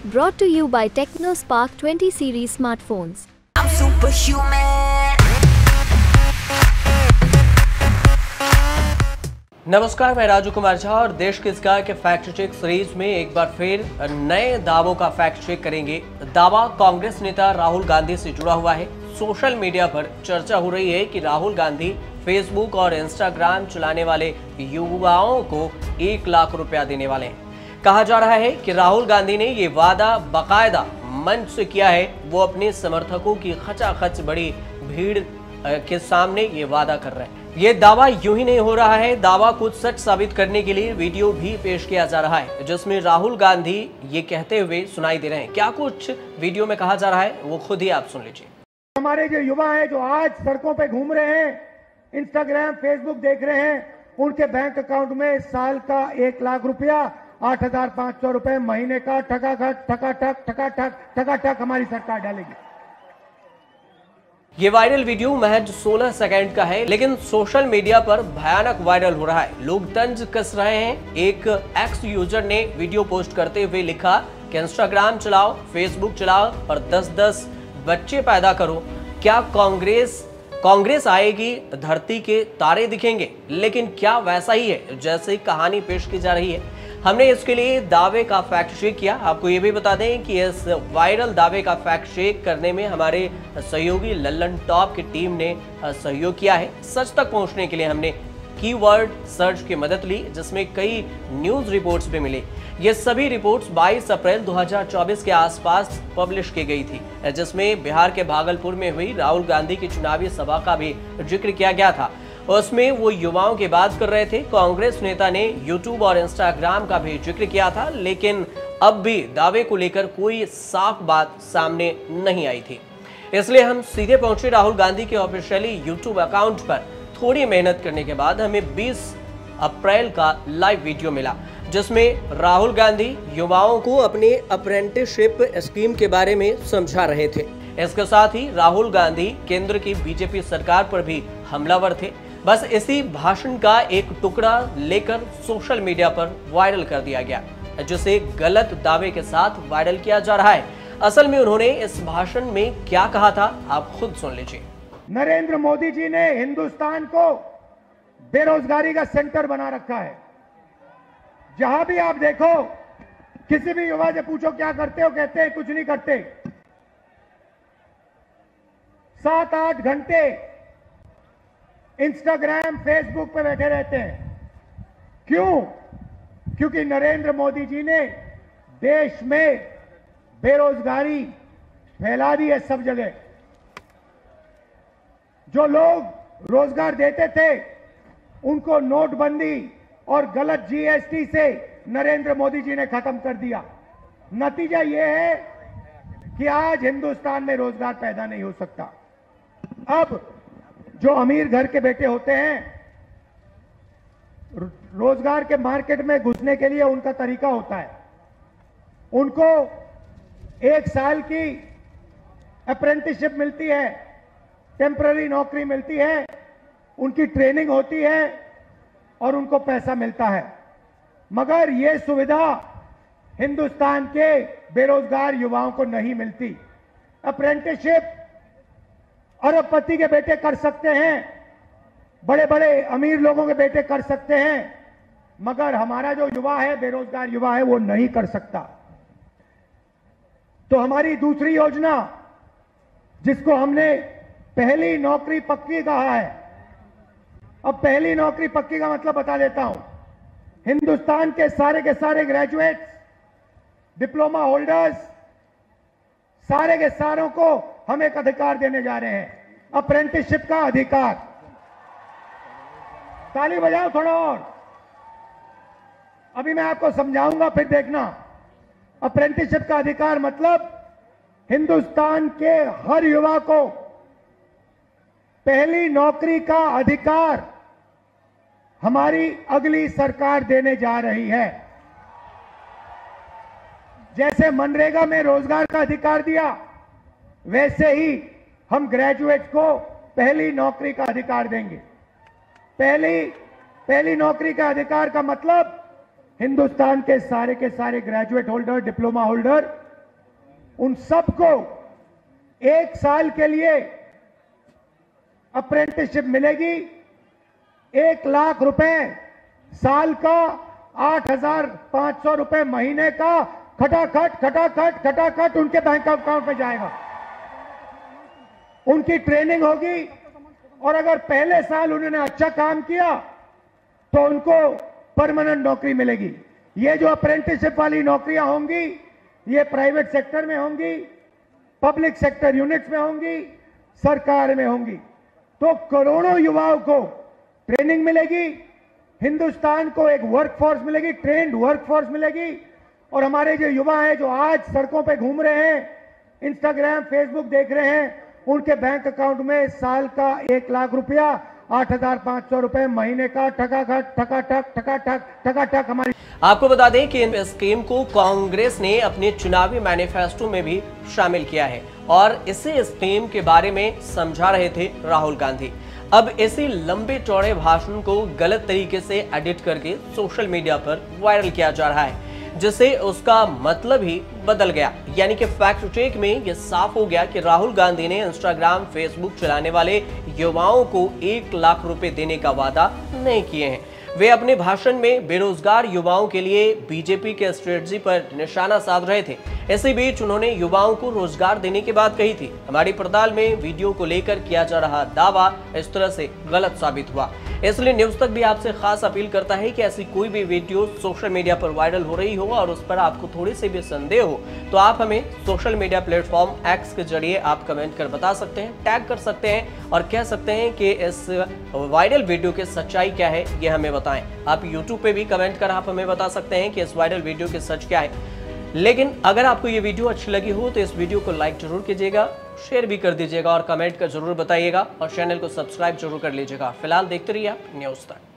Brought to you by TechnoSpark 20 series smartphones. I'm superhuman. नमस्कार, मैं राजू कुमार झा और देश के स्काई के फैक्ट चेक सीरीज में एक बार फिर नए दावों का फैक्ट चेक करेंगे। दावा कांग्रेस नेता राहुल गांधी से जुड़ा हुआ है। सोशल मीडिया पर चर्चा हो रही है कि राहुल गांधी फेसबुक और इंस्टाग्राम चलाने वाले युवाओं को 1 लाख रुपया देने वाले हैं। कहा जा रहा है कि राहुल गांधी ने ये वादा बाकायदा मंच से किया है। वो अपने समर्थकों की खचाखच बड़ी भीड़ के सामने ये वादा कर रहे हैं। ये दावा यूं ही नहीं हो रहा है, दावा कुछ सच साबित करने के लिए वीडियो भी पेश किया जा रहा है, जिसमें राहुल गांधी ये कहते हुए सुनाई दे रहे हैं। क्या कुछ वीडियो में कहा जा रहा है वो खुद ही आप सुन लीजिए। हमारे जो युवा हैं जो आज सड़कों पे घूम रहे हैं, इंस्टाग्राम फेसबुक देख रहे हैं, उनके बैंक अकाउंट में साल का 1 लाख रुपया, 8,500 रुपए महीने का ठकाठक हमारी सरकार डालेगी। ये वायरल वीडियो महज 16 सेकंड का है, लेकिन सोशल मीडिया पर भयानक वायरल हो रहा है। लोग तंज कस रहे हैं। एक एक्स यूजर ने वीडियो पोस्ट करते हुए लिखा कि इंस्टाग्राम चलाओ, फेसबुक चलाओ और 10-10 बच्चे पैदा करो। क्या कांग्रेस आएगी, धरती के तारे दिखेंगे? लेकिन क्या वैसा ही है जैसे कहानी पेश की जा रही है? हमने इसके लिए दावे का फैक्ट चेक किया। आपको ये भी बता दें कि इस वायरल दावे का फैक्ट चेक करने में हमारे सहयोगी लल्लन टॉप की टीम ने सहयोग किया है। सच तक पहुंचने के लिए हमने कीवर्ड सर्च की मदद ली, जिसमें कई न्यूज रिपोर्ट्स भी मिली। ये सभी रिपोर्ट्स 22 अप्रैल 2024 के आसपास पब्लिश की गई थी, जिसमें बिहार के भागलपुर में हुई राहुल गांधी की चुनावी सभा का भी जिक्र किया गया था। उसमें वो युवाओं की बात कर रहे थे। कांग्रेस नेता ने यूट्यूब और इंस्टाग्राम का भी जिक्र किया था, लेकिन अब भी दावे को लेकर कोई साफ बात सामने नहीं आई थी। इसलिए हम सीधे पहुंचे राहुल गांधी के ऑफिशियली यूट्यूब अकाउंट पर। थोड़ी मेहनत करने के बाद हमें 20 अप्रैल का लाइव वीडियो मिला, जिसमें राहुल गांधी युवाओं को अपने अप्रेंटिसशिप स्कीम के बारे में समझा रहे थे। इसके साथ ही राहुल गांधी केंद्र की बीजेपी सरकार पर भी हमलावर थे। बस इसी भाषण का एक टुकड़ा लेकर सोशल मीडिया पर वायरल कर दिया गया, जिसे गलत दावे के साथ वायरल किया जा रहा है। असल में उन्होंने इस भाषण में क्या कहा था, आप खुद सुन लीजिए। नरेंद्र मोदी जी ने हिंदुस्तान को बेरोजगारी का सेंटर बना रखा है। जहां भी आप देखो, किसी भी युवा से पूछो क्या करते हो, कहते हैं कुछ नहीं करते। 7-8 घंटे इंस्टाग्राम फेसबुक पे बैठे रहते हैं। क्यों? क्योंकि नरेंद्र मोदी जी ने देश में बेरोजगारी फैला दी है सब जगह। जो लोग रोजगार देते थे उनको नोटबंदी और गलत जीएसटी से नरेंद्र मोदी जी ने खत्म कर दिया। नतीजा यह है कि आज हिंदुस्तान में रोजगार पैदा नहीं हो सकता। अब जो अमीर घर के बेटे होते हैं, रोजगार के मार्केट में घुसने के लिए उनका तरीका होता है। उनको 1 साल की अप्रेंटिसशिप मिलती है, टेम्पररी नौकरी मिलती है, उनकी ट्रेनिंग होती है और उनको पैसा मिलता है। मगर यह सुविधा हिंदुस्तान के बेरोजगार युवाओं को नहीं मिलती। अप्रेंटिसशिप अरबपति के बेटे कर सकते हैं, बड़े बड़े अमीर लोगों के बेटे कर सकते हैं, मगर हमारा जो युवा है, बेरोजगार युवा है, वो नहीं कर सकता। तो हमारी दूसरी योजना, जिसको हमने पहली नौकरी पक्की कहा है। अब पहली नौकरी पक्की का मतलब बता देता हूं। हिंदुस्तान के सारे ग्रेजुएट्स, डिप्लोमा होल्डर्स, सारे के सारों को हम एक अधिकार देने जा रहे हैं, अप्रेंटिसशिप का अधिकार। ताली बजाओ थोड़ा और। अभी मैं आपको समझाऊंगा, फिर देखना। अप्रेंटिसशिप का अधिकार मतलब हिंदुस्तान के हर युवा को पहली नौकरी का अधिकार हमारी अगली सरकार देने जा रही है। जैसे मनरेगा में रोजगार का अधिकार दिया, वैसे ही हम ग्रेजुएट्स को पहली नौकरी का अधिकार देंगे। पहली नौकरी का अधिकार का मतलब हिंदुस्तान के सारे ग्रेजुएट होल्डर, डिप्लोमा होल्डर उन सबको 1 साल के लिए अप्रेंटिसशिप मिलेगी। 1 लाख रुपए साल का, 8,500 रुपए महीने का खटाखट उनके बैंक अकाउंट में जाएगा। उनकी ट्रेनिंग होगी और अगर पहले साल उन्होंने अच्छा काम किया तो उनको परमानेंट नौकरी मिलेगी। ये जो अप्रेंटिसशिप वाली नौकरियां होंगी ये प्राइवेट सेक्टर में होंगी, पब्लिक सेक्टर यूनिट्स में होंगी, सरकार में होंगी। तो करोड़ों युवाओं को ट्रेनिंग मिलेगी, हिंदुस्तान को एक वर्कफोर्स मिलेगी, ट्रेंड वर्कफोर्स मिलेगी। और हमारे जो युवा हैं जो आज सड़कों पे घूम रहे हैं, इंस्टाग्राम फेसबुक देख रहे हैं, उनके बैंक अकाउंट में साल का 1 लाख रुपया, 8,500 रुपए महीने का ठकाठक हमारी। आपको बता दें कि इस स्कीम को कांग्रेस ने अपने चुनावी मैनिफेस्टो में भी शामिल किया है और इसी स्कीम के बारे में समझा रहे थे राहुल गांधी। अब इसी लंबे चौड़े भाषण को गलत तरीके से एडिट करके सोशल मीडिया पर वायरल किया जा रहा है, जिससे उसका मतलब ही बदल गया। यानी कि फैक्ट चेक में यह साफ हो गया कि राहुल गांधी ने इंस्टाग्राम फेसबुक चलाने वाले युवाओं को 1 लाख रुपए देने का वादा नहीं किए हैं। वे अपने भाषण में बेरोजगार युवाओं के लिए बीजेपी के स्ट्रेटजी पर निशाना साध रहे थे। इसी बीच उन्होंने युवाओं को रोजगार देने की बात कही थी। हमारी पड़ताल में वीडियो को लेकर किया जा रहा दावा इस तरह से गलत साबित हुआ। इसलिए न्यूज तक भी आपसे खास अपील करता है कि ऐसी कोई भी वीडियो सोशल मीडिया पर वायरल हो रही हो और उस पर आपको थोड़ी सी भी संदेह हो तो आप हमें सोशल मीडिया प्लेटफॉर्म एक्स के जरिए आप कमेंट कर बता सकते हैं, टैग कर सकते हैं और कह सकते हैं कि इस वायरल वीडियो की सच्चाई क्या है ये हमें बताएं। आप यूट्यूब पे भी कमेंट कर आप हमें बता सकते हैं कि इस वायरल वीडियो की सच क्या है। लेकिन अगर आपको ये वीडियो अच्छी लगी हो तो इस वीडियो को लाइक जरूर कीजिएगा, शेयर भी कर दीजिएगा और कमेंट कर जरूर बताइएगा और चैनल को सब्सक्राइब जरूर कर लीजिएगा। फिलहाल देखते रहिए न्यूज़ तक।